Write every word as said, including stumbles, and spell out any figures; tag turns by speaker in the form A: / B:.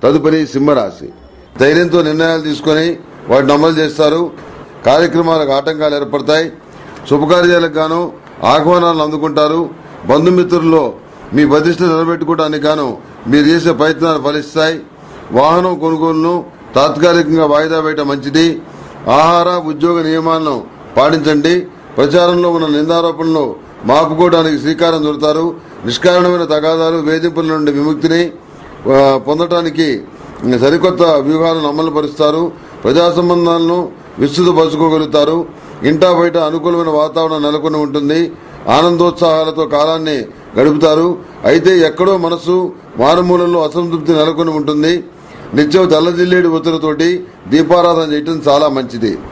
A: తదుపరి సింహరాశి. ధైర్యంతో నిర్ణయాలు తీసుకుని వాటిని అమలు చేస్తారు. కార్యక్రమాలకు ఆటంకాలు ఏర్పడతాయి. శుభకార్యాలకు గాను ఆహ్వానాలను అందుకుంటారు. బంధుమిత్రుల్లో మీ ప్రతిష్ట నిలబెట్టుకోవడానికి గాను మీరు చేసే ప్రయత్నాలు ఫలిస్తాయి. వాహనం కొనుగోలును తాత్కాలికంగా వాయిదా వేయటం మంచిది. ఆహార ఉద్యోగ నియమాలను పాటించండి. ప్రచారంలో ఉన్న నిందారోపణలు మాపుకోవడానికి శ్రీకారం చుడతారు. నిష్కారణమైన తగాదాలు వేధింపుల నుండి విముక్తిని పొందటానికి సరికొత్త వ్యూహాలను అమలు పరుస్తారు. ప్రజా సంబంధాలను విస్తృతపరచుకోగలుగుతారు. ఇంటా బయట అనుకూలమైన వాతావరణం నెలకొని ఉంటుంది. ఆనందోత్సాహాలతో కాలాన్ని గడుపుతారు. అయితే ఎక్కడో మనసు మారుమూలలో అసంతృప్తి నెలకొని ఉంటుంది. నిత్యం తెల్లజిల్లేడు ఒత్తులతోటి దీపారాధన చేయటం చాలా మంచిది.